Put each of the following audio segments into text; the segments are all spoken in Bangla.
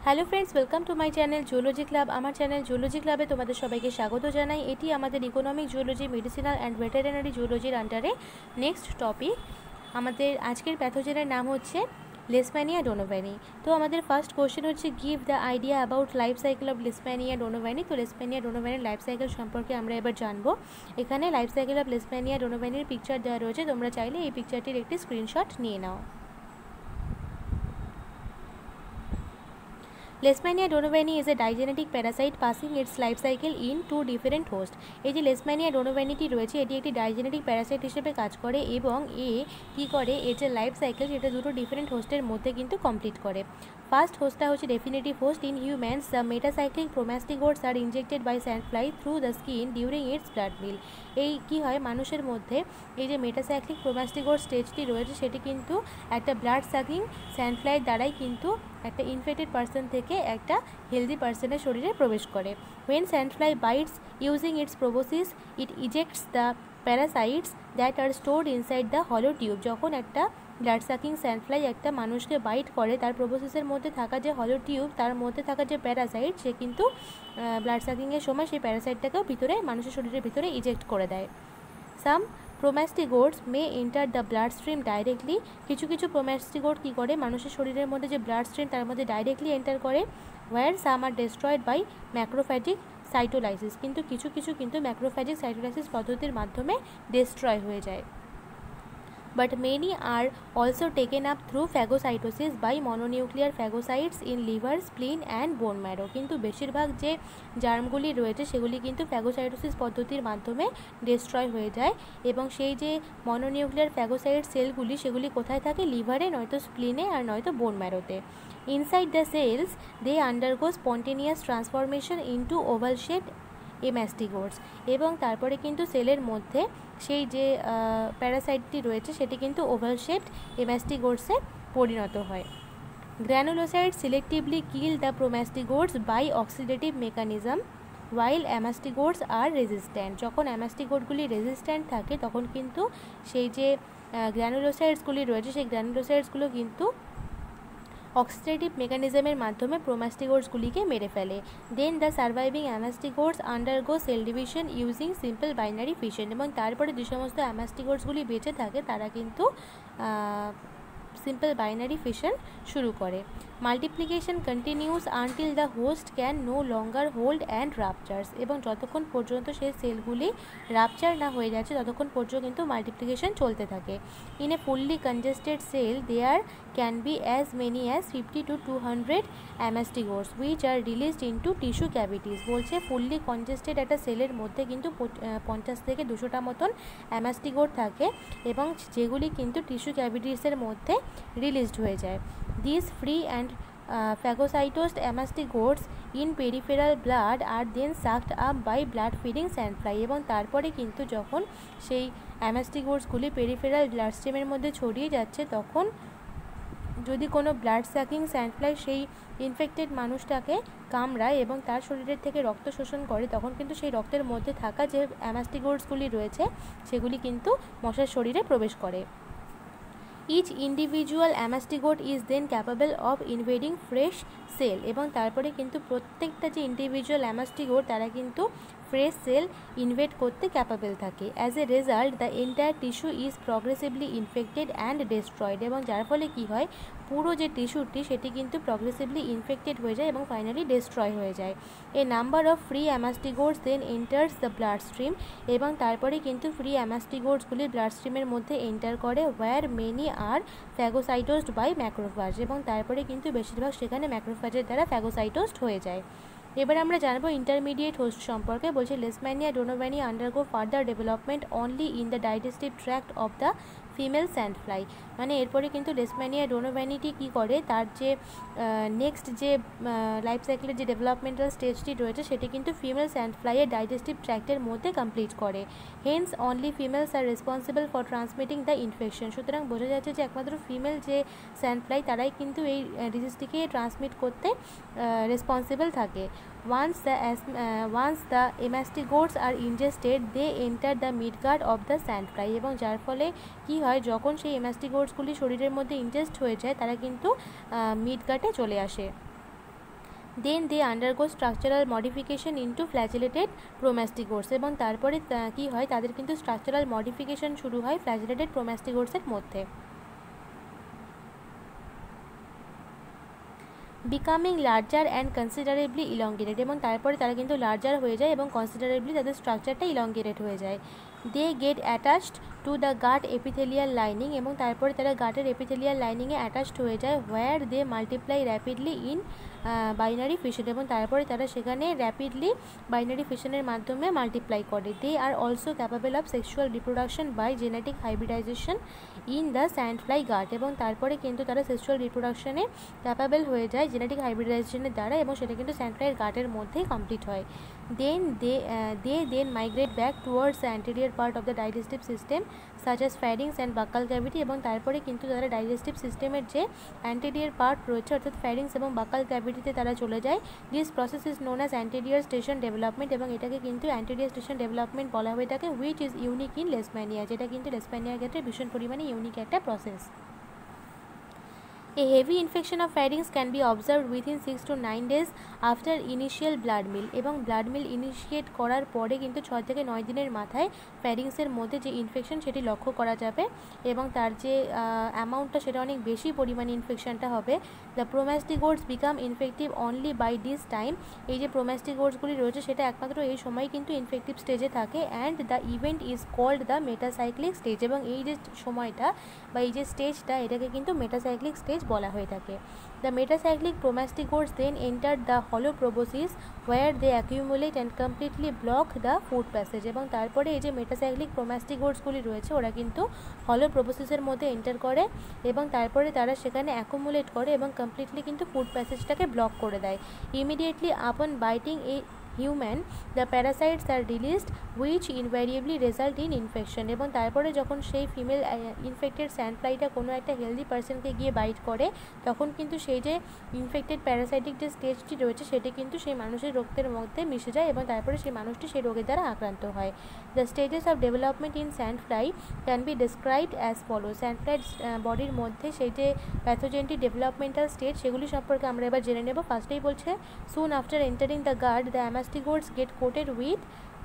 Hello friends, welcome to my channel zoology club. আমার চ্যানেল জুলজি ক্লাবে তোমাদের সবাইকে স্বাগত জানাই। এটি আমাদের economic zoology, medicinal and veterinary জুলজির আন্ডারে নেক্সট টপিক। আমাদের আজকের প্যাথোজেনের নাম হচ্ছে লিশম্যানিয়া ডোনোভানি। তো আমাদের ফার্স্ট কোশ্চেন হচ্ছে give the idea about life cycle of Leishmania donovani. তো লিশম্যানিয়া ডোনোভানির লাইফ সাইকেল সম্পর্কে আমরা এবার জানবো। এখানে লাইফ সাইকেল অফ লিশম্যানিয়া ডোনোভানির পিকচার দেওয়া রয়েছে, তোমরা চাইলে এই পিকচারটির একটি স্ক্রিনশট নিয়ে নাও। Leishmania donovani is a digenetic parasite passing its life cycle in two different hosts. এই যে লেশম্যানিয়া ডোনোভানিটি রয়েছে, এটি একটি ডাইজেনেটিক প্যারাসাইট হিসেবে কাজ করে এবং কী করে, এর যে লাইফ সাইকেল সেটা দুটো ডিফারেন্ট হোস্টের মধ্যে কিন্তু কমপ্লিট করে। ফার্স্ট হোস্টটা হচ্ছে definitive host. In humans the metacyclic promastigotes are injected by sandfly through the skin during its blood meal. এই কী হয়, মানুষের মধ্যে এই যে মেটাসাইক্লিক প্রোমাস্টিগোট স্টেজটি রয়েছে সেটি কিন্তু একটা ব্লাড সাকিং স্যান্ডফ্লাই দ্বারাই কিন্তু একটা ইনফেক্টেড পার্সন থেকে একটা হেলদি পার্সনের শরীরে প্রবেশ করে। When sandfly bites using its proboscis, it ejects the parasites that are stored inside the hollow tube. যখন একটা ব্লাড সাকিং স্যান্ডফ্লাই একটা মানুষকে বাইট করে, তার প্রোবোসিসের মধ্যে থাকা যে হলো টিউব, তার মধ্যে থাকা যে প্যারাসাইট, সে কিন্তু ব্লাড সাকিংয়ের সময় সেই প্যারাসাইটটাকেও ভিতরে মানুষের শরীরের ভিতরে ইজেক্ট করে দেয়। Some promastigotes may enter the blood stream directly. কিছু কিছু প্রোমাস্টিগোট কী করে, মানুষের শরীরের মধ্যে যে ব্লাড স্ট্রিম তার মধ্যে ডাইরেক্টলি এন্টার করে। Where some are destroyed by macrophagic cytolysis. কিন্তু কিছু কিন্তু ম্যাক্রোফ্যাজিক সাইটোলাইসিস পদ্ধতির মাধ্যমে ডেস্ট্রয় হয়ে যায়। But many are also taken up through phagocytosis by mononuclear phagocytes in liver, spleen and bone marrow. কিন্তু বেশিরভাগ যে জার্মগুলি রয়েছে সেগুলি কিন্তু ফ্যাগোসাইটোসিস পদ্ধতির মাধ্যমে ডিস্ট্রয় হয়ে যায় এবং সেই যে মনোনিউক্লিয়ার ফ্যাগোসাইট সেলগুলি সেগুলি কোথায় থাকে, লিভারে, নয়তো স্প্লিনে আর নয়তো বোন ম্যারোতে। Inside the cells they undergo spontaneous transformation into oval shaped amastigotes. এবং তারপরে কিন্তু সেলের মধ্যে সেই যে প্যারাসাইটটি রয়েছে সেটি কিন্তু ওভাল শেপড এমাস্টিগোটসে পরিণত হয়। Granulocyte selectively kill the promastigotes by oxidative mechanism while amastigotes are resistant. যখন অ্যামাস্টিগোটগুলি রেজিস্ট্যান্ট থাকে তখন কিন্তু সেই যে গ্র্যানুলোসাইটসগুলি রয়েছে সেই গ্র্যানুলোসাইটসগুলো কিন্তু অক্সিডেটিভ মেকানিজমের মাধ্যমে প্রোমাস্টিগোটসগুলিকে মেরে ফেলে। Then the surviving amastigotes undergo cell division using simple binary fission. এবং তারপরে যে সমস্ত অ্যামাস্টিগোটসগুলি বেঁচে থাকে তারা কিন্তু সিম্পল বাইনারি ফিশন শুরু করে। Multiplication continues until the host can no longer hold and ruptures. এবং যতক্ষণ পর্যন্ত সেই সেলগুলি রাপচার না হয়ে যাচ্ছে ততক্ষণ পর্যন্ত কিন্তু মাল্টিপ্লিকেশন চলতে থাকে। In a fully congested cell there can be as many as 50 to 200 amastigotes which are released into tissue cavities. বলছে ফুললি কনজেস্টেড একটা সেলের মধ্যে কিন্তু 50 থেকে 200টা মতন অ্যামাস্টিগোট থাকে এবং যেগুলি কিন্তু টিস্যু ক্যাভিটিসের মধ্যে রিলিজড হয়ে যায়। This free and phagocytosed amastigotes in peripheral blood are then sucked up by blood feeding sandfly। এবং তারপরে কিন্তু যখন সেই অ্যামাস্টিগোটসগুলি পেরিফেরাল ব্লাড স্ট্রিমের মধ্যে ছড়িয়ে যাচ্ছে তখন যদি কোনো ব্লাড সাকিং স্যান্ডফ্লাই সেই ইনফেক্টেড মানুষটাকে কামড়ায় এবং তার শরীরের থেকে রক্ত শোষণ করে, তখন কিন্তু সেই রক্তের মধ্যে থাকা যে অ্যামাস্টিগোটসগুলি রয়েছে সেগুলি কিন্তু মশার শরীরে প্রবেশ করে। Each individual amastigote is then capable of invading fresh cell. এবং তারপরে কিন্তু প্রত্যেকটা যে ইন্ডিভিজুয়াল অ্যামাস্টিগোট তারা কিন্তু ফ্রেশ সেল ইনভেড করতে ক্যাপাবল থাকে। As a result the entire tissue is progressively infected and destroyed. এবং যার ফলে কী হয়, পুরো যে টিস্যুটি সেটি কিন্তু প্রগ্রেসিভলি ইনফেক্টেড হয়ে যায় এবং ফাইনালি ডেস্ট্রয় হয়ে যায়। A number of free amastigotes then enters the blood stream. এবং তারপরে কিন্তু ফ্রি অ্যামাস্টিগোটসগুলি ব্লাড স্ট্রিমের মধ্যে এন্টার করে। Were many are phagocytosed by macrophage. এবং তারপরে কিন্তু বেশিরভাগ সেখানে ম্যাক্রোফাজের দ্বারা ফ্যাগোসাইটোসড হয়ে যায়। এবার আমরা জানবো ইন্টারমিডিয়েট হোস্ট সম্পর্কে। বলছে Leishmania donovani undergo further development only in the digestive tract of the female sandfly. মানে এরপরে কিন্তু লিশম্যানিয়া ডোনোভানিটি কী করে, তার যে নেক্সট যে লাইফ সাইকেলের যে ডেভেলপমেন্টাল স্টেজটি রয়েছে সেটি কিন্তু ফিমেল স্যান্ডফ্লাইয়ের ডাইজেস্টিভ ট্র্যাক্টের মধ্যে কমপ্লিট করে। Hence only females are responsible for transmitting the infection. সুতরাং বোঝা যাচ্ছে যে একমাত্র ফিমেল যে স্যান্ডফ্লাই তারাই কিন্তু এই ডিজিজটিকে ট্রান্সমিট করতে রেসপন্সিবল থাকে। Once the amastigotes are ingested, they enter the midgut of the sandfly। এবং যার ফলে কী হয়, যখন সেই এমাস্টিগোটসগুলি শরীরের মধ্যে ইনজেস্ট হয়ে যায় তারা কিন্তু মিডগাটে চলে আসে। Then they undergo structural modification into flagellated promastigotes, এবং তারপরে কী হয়, তাদের কিন্তু স্ট্রাকচারাল মডিফিকেশন শুরু হয় ফ্ল্যাজেলেটেড প্রোম্যাস্টিগোটসের মধ্যে। Becoming larger and considerably elongated, এবং তারপরে তারা কিন্তু লার্জার হয়ে যায় এবং কনসিডারেবলি তাদের স্ট্রাকচারটা ইলঙ্গেটেড হয়ে যায়। They get attached to the gut epithelial lining, এবং তারপরে তারা গাটের এপিথেলিয়াল লাইনিংয়ে অ্যাটাচড হয়ে যায়। Where they multiply rapidly in binary fission, এবং তারপরে তারা সেখানে র্যাপিডলি বাইনারি ফিশনের মাধ্যমে মাল্টিপ্লাই করে। They are also capable of sexual reproduction by genetic hybridisation in the sandfly gut, এবং তারপরে কিন্তু তারা সেক্সুয়াল রিপ্রোডাকশনে ক্যাপাবল হয়ে যায় জেনেটিক হাইব্রিডাইজেশনের দ্বারা, এবং সেটা কিন্তু স্যান্ডফ্লাইয়ের গাটের মধ্যেই কমপ্লিট হয়। দেন they migrate back towards the anterior part of the digestive system such as pharynx and buccal cavity, এবং তারপরে কিন্তু তারা ডাইজেস্টিভ সিস্টেমের যে অ্যান্টেরিয়র পার্ট রয়েছে অর্থাৎ ফ্যারিংস এবং বাকাল ক্যাভিটিতে তারা চলে যায়। This process is known as anterior station development, এবং এটাকে কিন্তু অ্যান্টেরিয়র স্টেশন ডেভেলপমেন্ট বলা হয়ে থাকে, which is unique in Leishmania, যেটা কিন্তু লেশম্যানিয়ার ক্ষেত্রে ভীষণ পরিমাণে ইউনিক একটা প্রসেস। A heavy infection of pharynx can be observed within 6 to 9 days after initial blood meal, এবং ব্লাড মিল ইনিশিয়েট করার পরে কিন্তু 6 থেকে 9 দিনের মাথায় ফ্যারিংসের মধ্যে যে ইনফেকশন সেটি লক্ষ্য করা যাবে, এবং তার যে অ্যামাউন্টটা সেটা অনেক বেশি পরিমাণে ইনফেকশনটা হবে। The promastigotes become infective only by this time, এই যে প্রোম্যাস্টিগোটসগুলি রয়েছে সেটা একমাত্র এই সময় কিন্তু ইনফেক্টিভ স্টেজে থাকে। And the event is called the metacyclic stage, এবং এই যে সময়টা বা এই যে স্টেজটা এটাকে কিন্তু মেটাসাইক্লিক স্টেজ বলা হয়ে থাকে। The metacyclic promastigotes then enter the hollow proboscis where they accumulate and completely block the food passage, এবং তারপরে এই যে মেটাসাইক্লিক প্রোম্যাস্টিগোটসগুলি রয়েছে ওরা কিন্তু হলো প্রোবোসিসের মধ্যে এন্টার করে, এবং তারপরে তারা সেখানে অ্যাকুমুলেট করে এবং কমপ্লিটলি কিন্তু ফুড প্যাসেজটাকে ব্লক করে দেয়। Immediately upon biting a human the parasites are released which invariably result in infection, এবং তারপরে যখন সেই ফিমেল ইনফেক্টেড স্যান্ডফ্লাইটা কোনো একটা হেলদি পার্সনকে গিয়ে বাইট করে তখন কিন্তু সেই যে ইনফেক্টেড প্যারাসাইটিক যে স্টেজটি রয়েছে সেটি কিন্তু সেই মানুষের রক্তের মধ্যে মিশে যায়, এবং তারপরে সেই মানুষটি সেই রোগের দ্বারা আক্রান্ত হয়। The stages of development in sandfly can be described as follow, sandfly বডির মধ্যে সেই যে প্যাথোজেনটি ডেভেলপমেন্টাল স্টেজ সেগুলি সম্পর্কে আমরা এবার জেনে নেব। ফার্স্টেই বলছে soon after entering the gut the amastigotes get coated with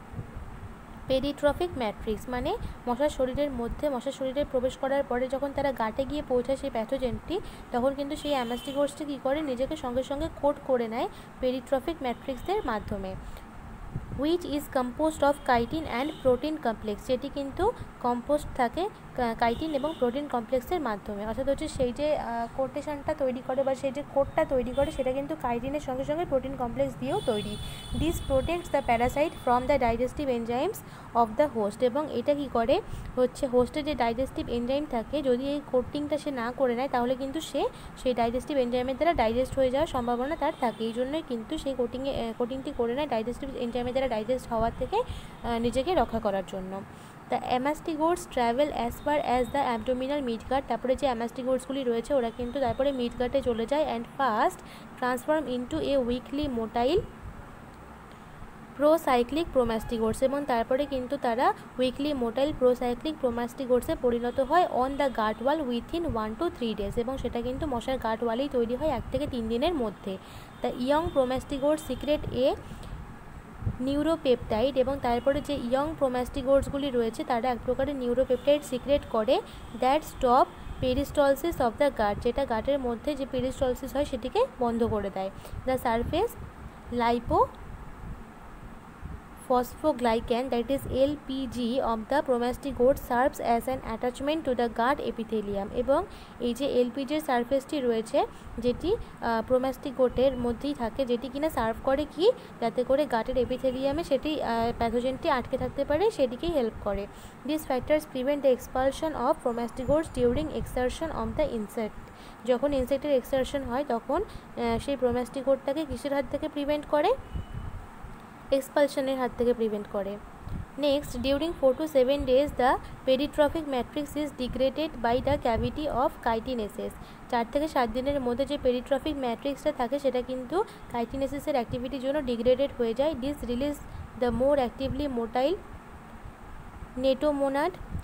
peritrophic matrix, মানে মশার শরীরে প্রবেশ করার পরে যখন তারা গাটে গিয়ে পৌঁছায় সেই প্যাথোজেনটি, তখন কিন্তু সেই অ্যামাস্টিগোটসটি কী করে নিজেকে সঙ্গে সঙ্গে কোট করে নেয় পেরিট্রফিক ম্যাট্রিক্সের মাধ্যমে। Which is composed of chitin and protein complex, যেটি কিন্তু কম্পোস্ট থাকে কাইটিন এবং প্রোটিন কমপ্লেক্সের মাধ্যমে, অর্থাৎ হচ্ছে সেই যে কোটেশনটা তৈরি করে বা সেই যে কোটটা তৈরি করে সেটা কিন্তু কাইটিনের সঙ্গে সঙ্গে প্রোটিন কমপ্লেক্স দিয়েও তৈরি। This protects the parasite from the digestive enzymes of the host, এবং এটা কী করে হচ্ছে হোস্টের যে ডাইজেস্টিভ এনজাইম থাকে যদি এই কোটিংটা সে না করে নেয় তাহলে কিন্তু সেই ডাইজেস্টিভ এনজাইমের দ্বারা ডাইজেস্ট হয়ে যাওয়ার সম্ভাবনা তার থাকে, এই জন্যই কিন্তু সেই কোটিংটি করে নেয় ডাইজেস্টিভ এনজাইমের দ্বারা ডাইজেস্ট হওয়ার থেকে নিজেকে রক্ষা করার জন্য। The amastigotes travel as far as the abdominal midgut, তারপরে যে অ্যামাস্টিগোটসগুলি রয়েছে ওরা কিন্তু তারপরে মিডগার্ডে চলে যায় and first transform into a weakly motile procyclic promastigotes, এবং তারপরে কিন্তু তারা উইকলি মোটাইল প্রোসাইক্লিক প্রোম্যাস্টিগোটসে পরিণত হয় on the gut wall within 1 to 3 days, এবং সেটা কিন্তু মশার গাট ওয়ালেই তৈরি হয় 1 থেকে 3 দিনের মধ্যে। The young promastigotes secrete a neuropeptide, এবং তারপরে যে ইয়ং প্রোম্যাস্টিগোটসগুলি রয়েছে তারা এক প্রকারের নিউরোপেপটাইড সিক্রেট করে that stop peristalsis of the gut, যেটা গাটের মধ্যে যে পেরিস্টলসিস হয় সেটিকে বন্ধ করে দেয়। The surface lipo phosphoglycan, that is LPG, of the promastigote serves as an attachment to the gut epithelium, এবং এই যে এলপিজির সারফেসটি রয়েছে যেটি প্রোম্যাস্টিগোটের মধ্যেই থাকে, যেটি কিনা সার্ভ করে কি যাতে করে গাটের এপিথেলিয়ামে সেটি প্যাথোজেনটি আটকে থাকতে পারে সেটিকেই হেল্প করে। This factors prevent the expulsion of promastigotes during exertion of the insect, যখন ইনসেক্টের এক্সারশন হয় তখন সেই প্রোম্যাস্টিগোটটাকে কিসের হাত থেকে প্রিভেন্ট করে, এক্সপালশনের হাত থেকে প্রিভেন্ট করে। Next, during 4 to 7 days the peritrophic matrix is degraded by the cavity of chitinases, 4 থেকে 7 দিনের মধ্যে যে পেরিট্রফিক ম্যাট্রিক্সটা থাকে সেটা কিন্তু কাইটিনেসিসের অ্যাক্টিভিটির জন্য ডিগ্রেডেড হয়ে যায়। This release the more actively motile nectomonad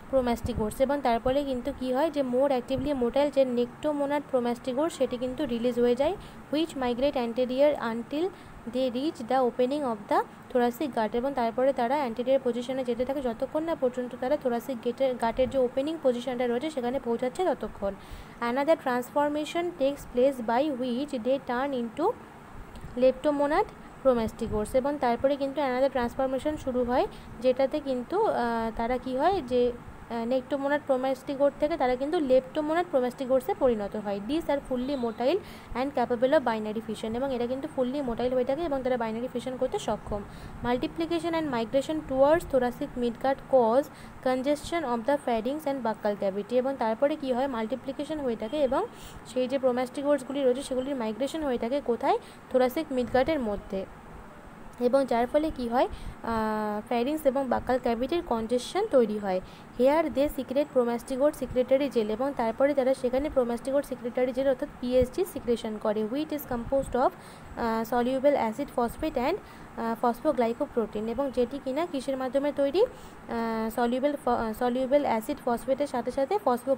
promastigotes এবং তারপরে কিন্তু কি হয় যে মোর অ্যাক্টিভলি মোটাইল যে নেক্টোমোনাড প্রোমাস্টিগোরস সেটি কিন্তু রিলিজ হয়ে যায়, which migrate anterior until they reach the opening of the thoracic gut এবং তারপরে তারা অ্যান্টেরিয়ার পজিশনে যেতে থাকে যতক্ষণ না পর্যন্ত তারা থোরাসিক গাটের যে ওপেনিং পজিশনটা রয়েছে সেখানে পৌঁছাচ্ছে ততক্ষণ। Another transformation takes place by which they turn into leptomonad promastigotes এবং তারপরে কিন্তু অ্যানাদার ট্রান্সফরমেশন শুরু হয় যেটাতে কিন্তু তারা কি হয় যে নেক্টোমোনাড প্রোমাস্টিগোর থেকে তারা কিন্তু লেপ্টোমোনাড প্রোমাস্টিগোরসে পরিণত হয়। This are fully motile and capable of binary fission এবং এরা কিন্তু ফুললি মোটাইল হয়ে থাকে এবং তারা বাইনারি ফিশন করতে সক্ষম। Multiplication and migration towards thoracic midgut cause congestion of the pharynx and buccal cavity এবং তারপরে কি হয় মাল্টিপ্লিকেশন হয়ে থাকে এবং সেই যে প্রোমাস্টিগোরসগুলি রয়েছে সেগুলির মাইগ্রেশন হয়ে থাকে কোথায়, থোরাসিক মিডগাটের মধ্যে এবং যার ফলে কি হয় ফ্যারিংস এবং বাকাল ক্যাভিটির কনজেশন তৈরি হয়। Here they secrete promastigote secretory gel এবং তারপরে তারা সেখানে প্রোমাস্টিগোর সিক্রেটারি জেল অর্থাৎ পিএসজি সিক্রেশন করে, which is composed of soluble acid phosphate and phosphoglycoprotein এবং যেটি কিনা কিসের মাধ্যমে তৈরি, সলিউবেল অ্যাসিড ফসফেটের সাথে সাথে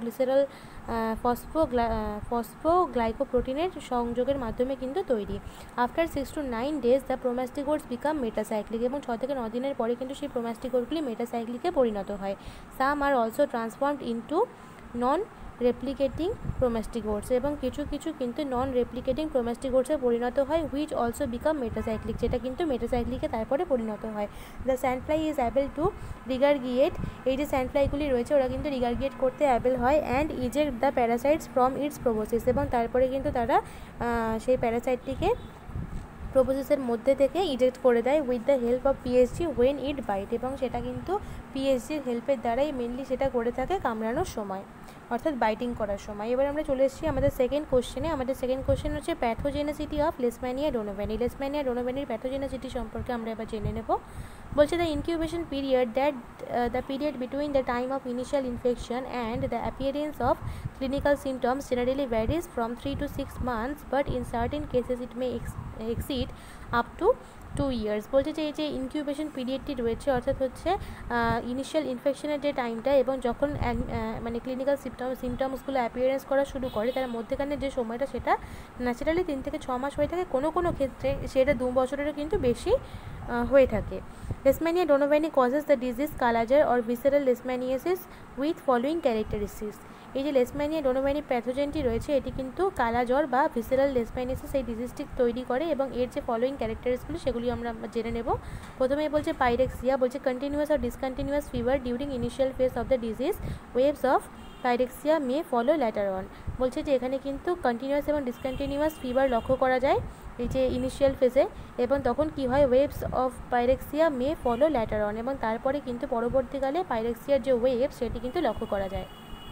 ফসফোগ্লাইকোপ্রোটিনের সংযোগের মাধ্যমে কিন্তু তৈরি। After 6 to 9 days the promastigotes become metacyclic এবং 6 থেকে 9 দিনের পরে কিন্তু সেই প্রোমাস্টিগোরগুলি মেটাসাইক্লিকে পরিণত হয়। Some are also transformed into non replicating promastigotes এবং কিছু কিছু কিন্তু নন রেপ্লিকেটিং প্রোমাস্টিগোরসে পরিণত হয়, হুইচ অলসো বিকাম মেটাসাইক্লিক যেটা কিন্তু মেটাসাইক্লিকে তারপরে পরিণত হয়। The sandfly is able to regurgitate এই যে স্যান্ডফ্লাইগুলি রয়েছে ওরা কিন্তু রিগার্গিয়েট করতে অ্যাবেল হয় and eject the parasites from its proboscis এবং তারপরে কিন্তু তারা সেই প্যারাসাইটটিকে প্রোবোসিসের মধ্যে থেকে ইজেক্ট করে দেয় with the help of PSG when it bite এবং সেটা কিন্তু পিএসজির হেল্পের দ্বারাই মেনলি সেটা করে থাকে কামড়ানোর সময় অর্থাৎ বাইটিং করার সময়। এবার আমরা চলে এসেছি আমাদের সেকেন্ড কোশ্চেনে। আমাদের সেকেন্ড কোশ্চেন হচ্ছে প্যাথোজেনেসিটি অফ লেশম্যানিয়া ডোনোভ্যানি। লেশম্যানিয়া ডোনোভ্যানির প্যাথোজেনেসিটি সম্পর্কে আমরা এবার জেনে নেব। বলছে the incubation period the period between the time of initial infection and the appearance of clinical symptoms generally varies from 3 to 6 months but in certain cases it may exceed up to 2 years। বলছে যে এই যে ইনকিউবেশন পিরিয়ডটি রয়েছে অর্থাৎ হচ্ছে ইনিশিয়াল ইনফেকশনের যে টাইমটা এবং যখন মানে ক্লিনিক্যাল সিমটমসগুলো অ্যাপিয়ারেন্স করা শুরু করে তার মধ্যেখানে যে সময়টা সেটা ন্যাচারালি 3 থেকে 6 মাস হয়ে থাকে, কোনো কোনো ক্ষেত্রে সেটা 2 বছরেরও কিন্তু বেশি হয়ে থাকে। Leishmania donovani causes the disease kala azar or visceral leishmaniasis with following characteristics. এই যে লেশম্যানিয়া ডোনোভ্যানি প্যাথোজেনটি রয়েছে এটি কিন্তু কালাজ্বর বা ভিসেরাল লেশম্যানিয়াসিস এই ডিজিজটি তৈরি করে এবং এর যে ফলোয়িং ক্যারেক্টারিস্টিক্সগুলি সেগুলি আমরা জেনে নেব। প্রথমেই বলছে পাইরেক্সিয়া, বলছে continuous or discontinuous fever during initial phase of the disease, waves of pyrexia may follow later on. বলছে যে এখানে কিন্তু কন্টিনিউয়াস এবং ডিসকন্টিনিউয়াস ফিভার লক্ষ্য করা যায় এই যে ইনিশিয়াল ফেজে এবং তখন কি হয় waves of pyrexia may follow later on এবং তারপরে কিন্তু পরবর্তীকালে পাইরেক্সিয়ার যে ওয়েভ সেটি কিন্তু লক্ষ্য করা যায়।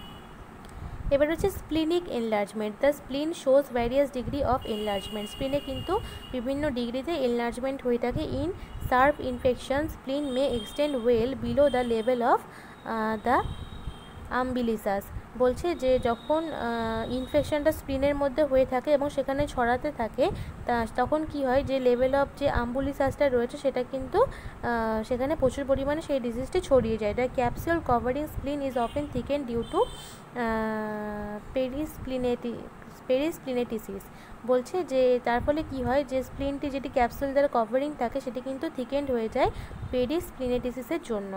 এবার হচ্ছে splenic enlargement. The spleen shows various degree of enlargement. স্প্লিনে কিন্তু বিভিন্ন ডিগ্রিতে এনলার্জমেন্ট হয়ে থাকে। In severe infection spleen may extend well below the level of the umbilicus. বলছে যে যখন ইনফেকশনটা স্প্লিনের মধ্যে হয়ে থাকে এবং সেখানে ছড়াতে থাকে তখন কি হয় যে লেভেল অফ যে আম্বুলিসাসটা রয়েছে সেটা কিন্তু সেখানে প্রচুর পরিমাণে সেই ডিজিজটি ছড়িয়ে যায়। The capsule covering spleen is often thicken due to perisplenitis. বলছে যে তার ফলে কি হয় যে স্প্লিনটি যেটি ক্যাপসুল দ্বারা কভারিং থাকে সেটি কিন্তু থিকেন্ড হয়ে যায় পেরিসপ্লিনেটিসিসের জন্য।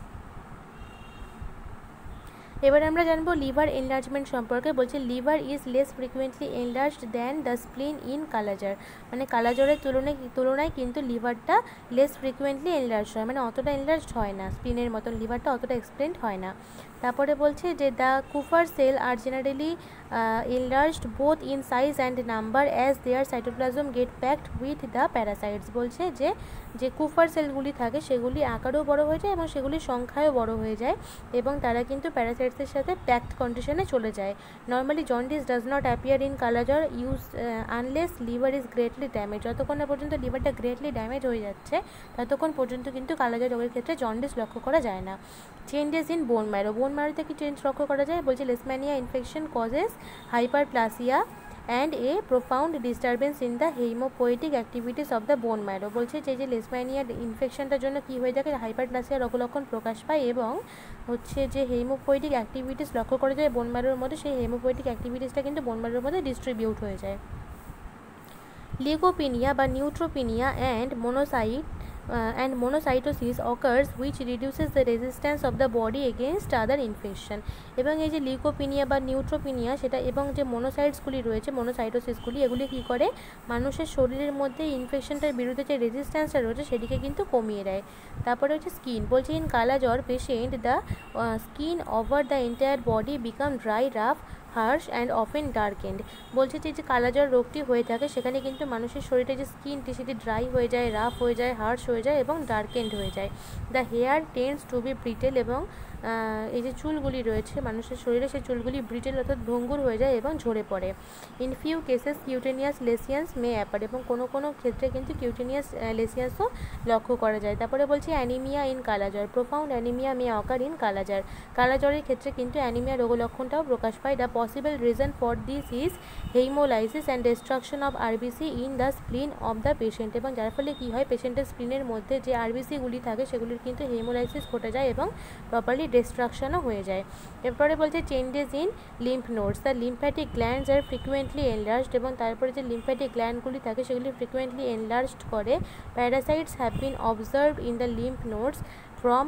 এবার আমরা জানবো লিভার এনলার্জমেন্ট সম্পর্কে। বলছে liver is less frequently enlarged than the spleen in kala azar. মানে কালাজারের তুলনায় কিন্তু লিভারটা লেস ফ্রিকুয়েন্টলি এনলার্জ হয়, মানে অতটা এনলার্জড হয় না, স্প্লিনের মতন লিভারটা অতটা এক্সপ্লেন্ড হয় না। তারপরে বলছে যে the Kupffer cell are generally enlarged both in size and number as their cytoplasm get packed with the parasites. বলছে যে কুফার সেলগুলি থাকে সেগুলি আকারেও বড় হয়ে যায় এবং সেগুলির সংখ্যায়ও বড় হয়ে যায় এবং তারা কিন্তু প্যারাসাইটসের সাথে প্যাকড কন্ডিশনে চলে যায়। Normally jaundice does not appear in kala azar use unless liver is greatly damage. যতক্ষণ না পর্যন্ত লিভারটা গ্রেটলি ড্যামেজ হয়ে যাচ্ছে ততক্ষণ পর্যন্ত কিন্তু কালাজার রোগের ক্ষেত্রে জন্ডিস লক্ষ্য করা যায় না। চেঞ্জেস ইন বোন ম্যারোতে কি চেঞ্জ লক্ষ্য করা যায়? বলছে Leishmania infection causes hyperplasia and a profound disturbance in the haemopoietic activities of the bone marrow. বলছে যে লেশমানিয়া ইনফেকশনটার জন্য কী হয়ে থাকে, হাইপারপ্লাসিয়া রোগলক্ষণ প্রকাশ পায় এবং হচ্ছে যে হেমোপোয়েটিক অ্যাক্টিভিটিস লক্ষ্য করা যায় বোন ম্যারোর মধ্যে, সেই হেমোপোয়েটিক অ্যাক্টিভিটিসটা কিন্তু বোন ম্যারোর মধ্যে ডিস্ট্রিবিউট হয়ে যায়। লিউকোপিনিয়া বা নিউট্রোপিনিয়া and monocytosis occurs which reduces the resistance of the body against other infection। এবং এই যে লিউকোপিনিয়া বা নিউট্রোপিনিয়া সেটা এবং যে মোনোসাইটসগুলি রয়েছে, মোনোসাইটোসিসগুলি, এগুলি কী করে মানুষের শরীরের মধ্যে ইনফেকশনটার বিরুদ্ধে যে রেজিস্ট্যান্সটা রয়েছে সেটিকে কিন্তু কমিয়ে দেয়। তারপরে হচ্ছে স্কিন, বলছে in kala azar patient the skin over the entire body become dry, rough, harsh and often darkened. বলছে যে কালাজ্বর রোগটি হয়ে থাকে সেখানে কিন্তু মানুষের শরীরে যে স্কিনটি সেটি ড্রাই হয়ে যায়, রাফ হয়ে যায়, হার্শ হয়ে যায় এবং ডার্কেন্ড হয়ে যায়। The hair tends to be brittle, এবং এই যে চুলগুলি রয়েছে মানুষের শরীরে সেই চুলগুলি ব্রিটেল অর্থাৎ ভঙ্গুর হয়ে যায় এবং ঝরে পড়ে। In few cases cutaneous lesions may appear, এবং কোনো ক্ষেত্রে কিন্তু কিউটেনিয়াস লেসিয়ান্সও লক্ষ্য করা যায়। তারপরে বলছি anaemia in kala azar, profound anaemia may occur in kala azar. কালাজ্বরের ক্ষেত্রে কিন্তু অ্যানিমিয়া রোগলক্ষণটাও প্রকাশ পায়। The possible reason for this is haemolysis and destruction of RBC in the spleen of the patient, এবং যার ফলে কী হয় পেশেন্টের স্প্লিনের মধ্যে যে আরবিসিগুলি থাকে সেগুলির কিন্তু হেমোলাইসিস ঘটে যায় এবং প্রপারলি ডিস্ট্রাকশনও হয়ে যায়। এরপরে বলছে changes in lymph nodes, the lymphatic glands are frequently enlarged, এবং তারপরে যে লিম্ফ্যাটিক গ্ল্যান্ডগুলি থাকে সেগুলি ফ্রিকুয়েন্টলি এনলার্জড করে। Parasites have been observed in the lymph nodes from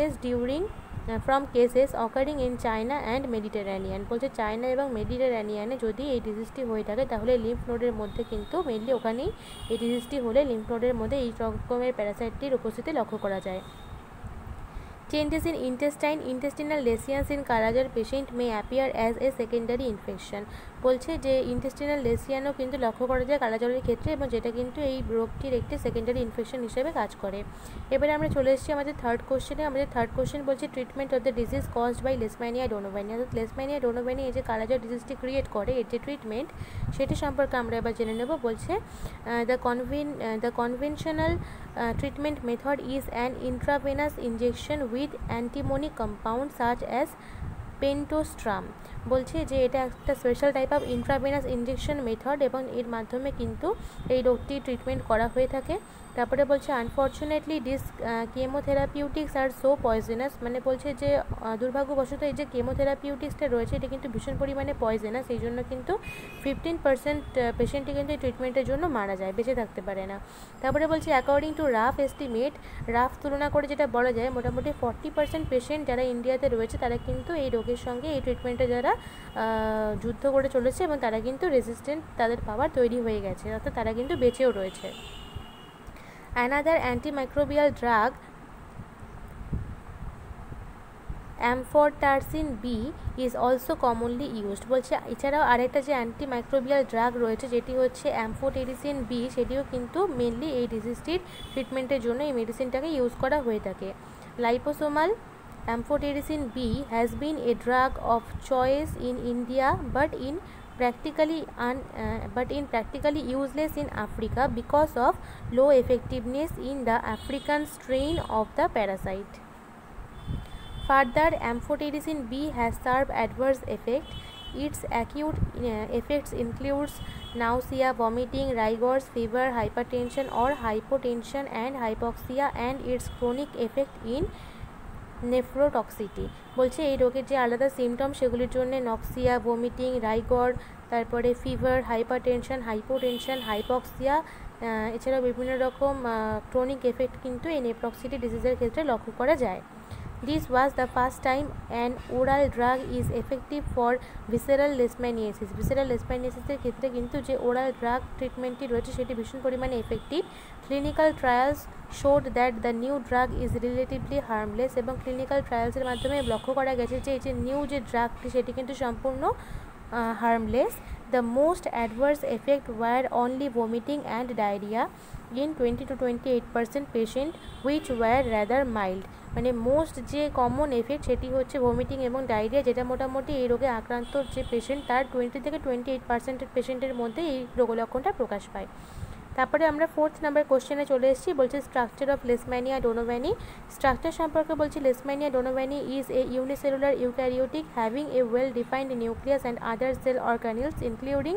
cases occurring in China and Mediterranean। বলছে চায়না এবং মেডিটেরানিয়ানে যদি এই ডিজিজটি হয়ে থাকে তাহলে লিম্ফ নোডের মধ্যে কিন্তু মেনলি ওখানেই এই ডিজিজটি হলে লিম্ফ নোডের মধ্যে এই রকমের প্যারাসাইটটির উপস্থিতি লক্ষ্য করা যায়। Changes in intestinal lesions in কালাজ্বর patient may appear as a secondary infection। বলছে যে ইন্টেস্টিনাল লেসিয়ানও কিন্তু লক্ষ্য করা যায় কালাজ্বরের ক্ষেত্রে, এবং যেটা কিন্তু এই রোগটির একটি সেকেন্ডারি ইনফেকশন হিসেবে কাজ করে। এবারে আমরা চলে এসেছি আমাদের থার্ড কোশ্চেনে। আমাদের থার্ড কোশ্চেন বলছে treatment of the disease caused by Leishmania donovani, অর্থাৎ লেশমানিয়া ডোনোভানি এই যে কালাজ্বর ডিজিজটি ক্রিয়েট করে এর যে ট্রিটমেন্ট সেটি সম্পর্কে আমরা এবার জেনে নেব। বলছে the conventional treatment method is an intravenous injection with antimony compound such as Pentostam. বলছে যে এটা একটা special type of intravenous injection method এবং এর মাধ্যমে কিন্তু এই রোগটি ট্রিটমেন্ট করা হয়ে থাকে। তারপরে বলছে unfortunately this chemotherapeutics are so poisonous, মানে বলছে যে দুর্ভাগ্যবশত এই যে কেমোথেরাপিউটিক্সটা রয়েছে এটা কিন্তু ভীষণ পরিমাণে পয়জনাস, এই জন্য কিন্তু 15% পেশেন্টই কিন্তু এই ট্রিটমেন্টের জন্য মারা যায়, বেঁচে থাকতে পারে না। তারপরে বলছে according to rough estimate, rough তুলনা করে যেটা বলা যায় মোটামুটি 40% পেশেন্ট যারা ইন্ডিয়াতে রয়েছে তারা কিন্তু এই রোগের সঙ্গে এই ট্রিটমেন্টে যারা যুদ্ধ করে চলেছে এবং তারা কিন্তু রেজিস্ট্যান্ট তাদের পাওয়ার তৈরি হয়ে গেছে, অর্থাৎ তারা কিন্তু বেঁচেও রয়েছে। Another antimicrobial drug, amphotericin B, is also commonly used। বলছে এছাড়াও আরেকটা যে অ্যান্টিমাইক্রোবিয়াল ড্রাগ রয়েছে যেটি হচ্ছে অ্যাম্ফোটেরিসিন বি, সেটিও কিন্তু মেনলি এই ডিজিজটির ট্রিটমেন্টের জন্য এই মেডিসিনটাকে ইউজ করা হয়ে থাকে। Liposomal amphotericin B has been a drug of choice in India but in practically useless in Africa because of low effectiveness in the African strain of the parasite. Further, amphotericin B has served adverse effect. Its acute effects includes nausea, vomiting, rigors, fever, hypertension or hypotension and hypoxia, and its chronic effect in nephrotoxicity. বলছে এই রোগের যে আলাদা সিমটম সেগুলির জন্য নক্সিয়া, ভমিটিং, রাইগর, তারপরে ফিভার, হাইপারটেনশন, হাইপোটেনশন, হাইপক্সিয়া, এছাড়াও বিভিন্ন রকম ক্রনিক এফেক্ট কিন্তু এই নেফ্রোটক্সিটি ডিজিজের ক্ষেত্রে লক্ষ্য করা যায়। This was the first time an oral drug is effective for visceral leishmaniasis। visceral leishmaniasis-এর ক্ষেত্রে কিন্তু যে ওরাল ড্রাগ ট্রিটমেন্টটি রয়েছে সেটি ভীষণ পরিমাণে effective. Clinical trials showed that the new drug is relatively harmless, এবং ক্লিনিক্যাল ট্রায়ালসের মাধ্যমে লক্ষ্য করা গেছে যে এই যে নিউ যে ড্রাগটি সেটি কিন্তু সম্পূর্ণ harmless. The most adverse effect were only vomiting and diarrhea in 20 to 28% patient which were rather mild। মানে মোস্ট যে কমন এফেক্ট সেটি হচ্ছে ভমিটিং এবং ডায়রিয়া, যেটা মোটামুটি এই রোগে আক্রান্ত যে পেশেন্ট তার 20 থেকে 28% পেশেন্টের মধ্যে এই রোগলক্ষণটা প্রকাশ পায়। তারপরে আমরা 4th নাম্বার কোশ্চেনে চলে এসেছি। বলছে structure of Leishmania donovani. Structure সম্পর্কে বলছি Leishmania donovani is a unicellular eukaryotic having a well defined nucleus and other cell organelles including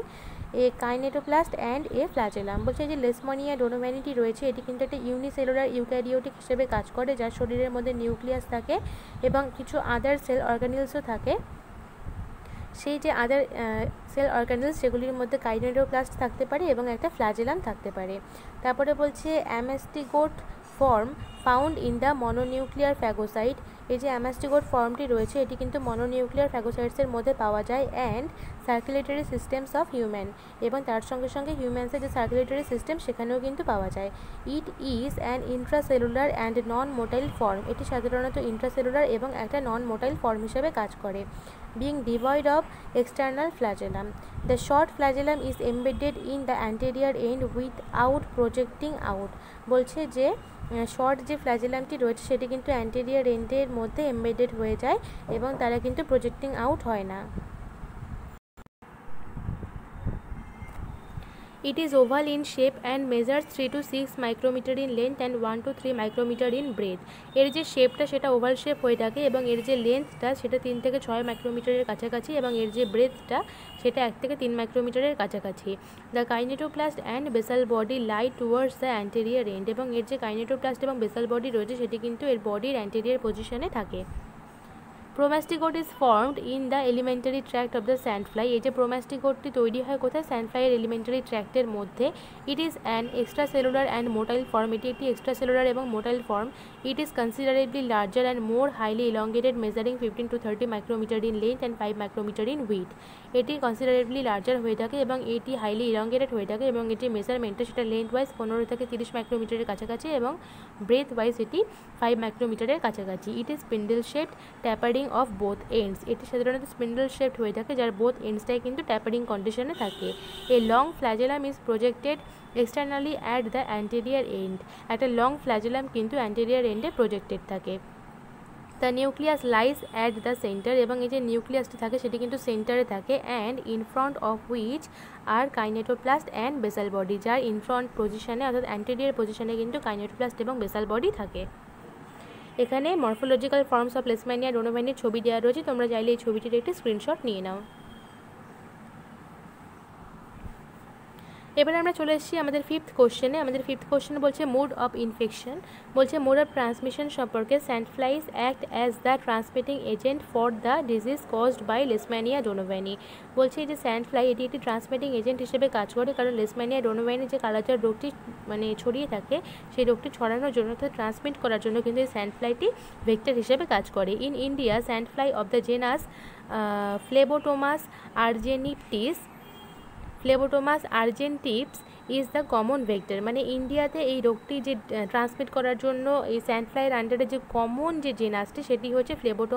a kinetoplast and a flagellum. বলছে যে লেশমানিয়া ডোনোভ্যানিটি রয়েছে, এটি কিন্তু একটা ইউনিসেলুলার ইউক্যারিওটিক হিসেবে কাজ করে, যার শরীরের মধ্যে নিউক্লিয়াস থাকে এবং কিছু আদার সেল অর্গানিলসও থাকে। সেই যে আদার সেল অর্গানিলস সেগুলির মধ্যে কাইনেটোপ্লাস্ট থাকতে পারে এবং একটা ফ্ল্যাজেলাম থাকতে পারে। তারপরে বলছে amastigote form found in the mononuclear phagocyte. এই যে অ্যামাস্টিগোট ফর্মটি রয়েছে এটি কিন্তু মনোনিউক্লিয়ার ফ্যাগোসাইটসের মধ্যে পাওয়া যায় and circulatory systems of human, এবং তার সঙ্গে সঙ্গে হিউম্যানসের যে সার্কুলেটরি সিস্টেম সেখানেও কিন্তু পাওয়া যায়। It is an intracellular and non motile form. এটি সাধারণত ইন্ট্রাসেলুলার এবং একটা নন মোটাইল ফর্ম হিসেবে কাজ করে। Being devoid of external flagellum, the short flagellum is embedded in the anterior end without projecting out. বলছে যে শর্ট যে ফ্ল্যাজেলামটি রয়েছে সেটি কিন্তু অ্যান্টেরিয়ার এন্ডের মধ্যে এমবেডেড হয়ে যায় এবং তারা কিন্তু প্রজেক্টিং আউট হয় না। It is oval in shape and measures 3 to 6 micrometer in length and 1 to 3 micrometer in breadth. এর যে শেপটা সেটা ওভাল শেপ হয়ে থাকে এবং এর যে লেন্থটা সেটা 3 থেকে 6 মাইক্রোমিটারের কাছাকাছি এবং এর যে ব্রেথটা সেটা 1 থেকে 3 মাইক্রোমিটারের কাছাকাছি। The kinetoplast and basal body lie towards the anterior end, এবং এর যে কাইনেটোপ্লাস্ট এবং বেসাল বডি রয়েছে সেটি কিন্তু এর বডির অ্যান্টেরিয়ার পজিশনে থাকে। Promastigote is formed in the alimentary tract of the sandfly. এই যে প্রোম্যাস্টিগোটটি তৈরি হয় কোথায়? স্যান্ডফ্লাইয়ের এলিমেন্টারি ট্র্যাক্টের মধ্যে। It is an extra cellular and motile form. এটি একটি এক্সট্রা সেলুলার এবং motile form. It is considerably larger and more highly elongated, measuring 15 to 30 micrometer in length and 5 micrometer in width. এটি কনসিডারেবলি লার্জার হয়ে থাকে এবং এটি হাইলি ইলঙ্গেটেড হয়ে থাকে এবং এটি মেজারমেন্টে সেটা লেন্থ ওয়াইজ 15 থেকে 30 মাইক্রোমিটারের কাছাকাছি এবং ব্রেথ ওয়াইজ এটি 5 মাইক্রোমিটারের কাছাকাছি। It is spindle shaped, tapering off both ends. এটি সাধারণত স্পিন্ডেল শেপড হয়ে থাকে যার বোথ এন্ডসটাই কিন্তু ট্যাপারিং কন্ডিশনে থাকে। A long flagellum is projected externally at the anterior end. একটা লং ফ্ল্যাজেলাম কিন্তু অ্যান্টেরিয়ার এন্ডে প্রজেক্টেড থাকে। The nucleus lies at the centre, এবং এই যে নিউক্লিয়াসটি থাকে সেটি কিন্তু সেন্টারে থাকে। And in front of which are kinetoplast and basal body, যার ইন ফ্রন্ট পজিশনে অর্থাৎ অ্যান্টেরিয়ার পজিশনে কিন্তু কাইনেটোপ্লাস্ট এবং বেসাল বডি থাকে। এখানে মরফোলজিক্যাল ফর্মস অফ লেশমানিয়া ডোনোভ্যানির ছবি দেওয়া রয়েছে, তোমরা চাইলে এই ছবিটির একটি স্ক্রিনশট নিয়ে নাও। এবারে আমরা চলে এসেছি আমাদের ফিফথ কোশ্চেনে। আমাদের ফিফথ কোশ্চেনে বলছে মোড অফ ইনফেকশন। বলছে মোড অফ ট্রান্সমিশন সম্পর্কে sandflies act as the transmitting agent for the disease caused by Leishmania donovani. বলছে এই যে স্যান্ডফ্লাই এটি একটি ট্রান্সমিটিং এজেন্ট হিসেবে কাজ করে, কারণ লেশমানিয়া ডোনোভ্যানি যে কালাজার রোগটি ছড়িয়ে থাকে সেই রোগটি ছড়ানোর জন্য অর্থাৎ ট্রান্সমিট করার জন্য কিন্তু এই স্যান্ডফ্লাইটি ভেক্টর হিসেবে কাজ করে। In India sandfly of the genus Phlebotomus argentipes is the common vector. মানে ইন্ডিয়াতে এই রোগটি যে ট্রান্সমিট করার জন্য এই স্যান্ডফ্লাইয়ের আন্ডারে যে কমন যে জেনাসটি সেটি হচ্ছে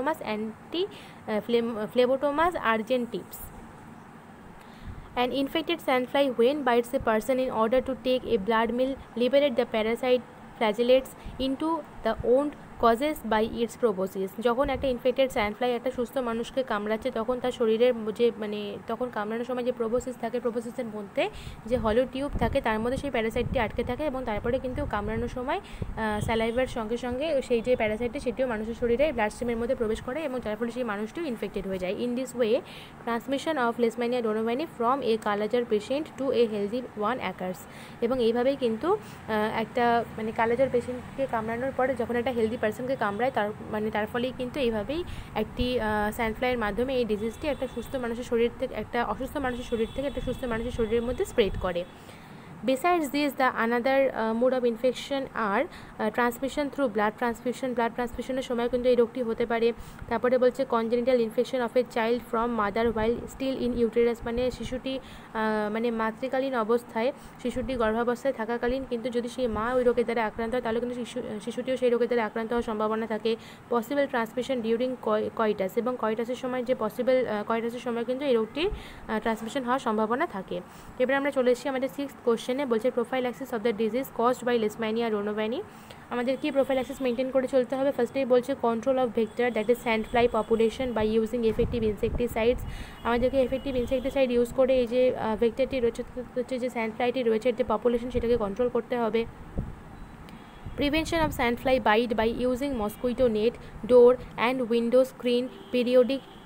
Phlebotomus argentipes. An infected sandfly when bites a person, in order to take a blood meal, liberate the parasite flagellates into the wound causes by its proboscis. যখন একটা ইনফেক্টেড স্যান্ডফ্লাই একটা সুস্থ মানুষকে কামড়াচ্ছে তখন তার শরীরের যে তখন কামড়ানোর সময় যে প্রোবোসিস থাকে, প্রোবোসিসের মধ্যে যে হলো টিউব থাকে তার মধ্যে সেই প্যারাসাইটটি আটকে থাকে এবং তারপরে কিন্তু কামড়ানোর সময় স্যালাইভার সঙ্গে সঙ্গে সেই যে প্যারাসাইটটি সেটিও মানুষের শরীরে ব্লাড স্ট্রিমের মধ্যে প্রবেশ করে এবং যার ফলে সেই মানুষটিও ইনফেক্টেড হয়ে যায়। In this way transmission of Leishmania donovani from a kala azar patient to a healthy one occurs. এবং এইভাবেই কিন্তু একটা কালাজার পেশেন্টকে কামড়ানোর পরে যখন একটা হেলদি পার্সনকে কামড়ায় তার ফলেই কিন্তু এইভাবেই একটি স্যান্ডফ্লাইয়ের মাধ্যমে এই ডিজিজটি একটা সুস্থ মানুষের শরীর থেকে একটা অসুস্থ মানুষের শরীর থেকে একটা সুস্থ মানুষের শরীরের মধ্যে স্প্রেড করে। Besides this, the another mode of infection are transmission through blood transfusion. Blood ট্রান্সফিউশনের সময় কিন্তু এই রোগটি হতে পারে। তারপরে বলছে congenital infection of a child from mother while still in uterus, মানে শিশুটি মাতৃকালীন অবস্থায় শিশুটি গর্ভাবস্থায় থাকাকালীন কিন্তু যদি সেই মা ওই রোগের দ্বারা আক্রান্ত হয় তাহলে কিন্তু শিশুটিও সেই রোগের দ্বারা আক্রান্ত হওয়ার সম্ভাবনা থাকে। পসিবল ট্রান্সমিশন ডিউরিং কয়টাস, এবং কয়টাসের সময় যে কয়টাসের সময় কিন্তু এই রোগটির ট্রান্সমিশন হওয়ার সম্ভাবনা থাকে। এবার আমরা চলে এসেছি আমাদের সিক্সথ কোশ্চেনে। বলছে prophylaxis of the disease caused by Leishmania donovani. আমাদের কি প্রোফাইল্যাক্সিস মেনটেন করে চলতে হবে? ফার্স্টেই বলছে control of vector, that is sandfly population by using effective insecticides. আমাদেরকে এফেক্টিভ ইনসেকটিসাইড ইউজ করে এই যে ভেক্টরটি রয়েছে যে স্যান্ডফ্লাইটি রয়েছে যে পপুলেশন সেটাকে কন্ট্রোল করতে হবে। Prevention of sandfly bite by using mosquito net, door and window screen, periodic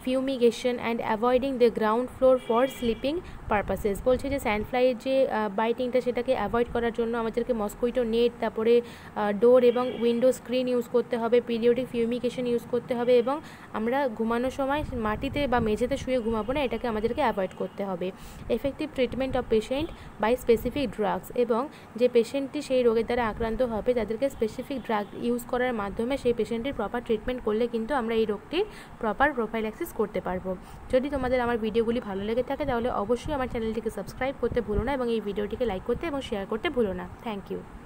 fumigation and avoiding the ground floor for sleeping purposes. বলছে যে স্যান্ড ফ্লাইয়ের যে বাইটিংটা সেটাকে অ্যাভয়েড করার জন্য আমাদেরকে মসকুইটো নেট, তারপরে ডোর এবং উইন্ডো স্ক্রিন ইউজ করতে হবে, পিরিয়ডিক ফিউমিগেশন ইউজ করতে হবে, এবং আমরা ঘুমানোর সময় মাটিতে বা মেঝেতে শুয়ে ঘুমাবো না, এটাকে আমাদেরকে অ্যাভয়েড করতে হবে। Effective treatment of patient by specific drugs, এবং যে পেশেন্টটি সেই রোগের দ্বারা আক্রান্ত হবে তাদেরকে স্পেসিফিক ড্রাগ ইউজ করার মাধ্যমে সেই পেশেন্টের প্রপার ট্রিটমেন্ট করলে কিন্তু আমরা এই রোগটির প্রপার প্রোফাইল্যাক্সিস করতে পারবো। যদি তোমাদের আমার ভিডিওগুলি ভালো লেগে থাকে তাহলে অবশ্যই আমার চ্যানেলটিকে সাবস্ক্রাইব করতে ভুলো না এবং এই ভিডিওটিকে লাইক করতে এবং শেয়ার করতে ভুলো না। Thank you.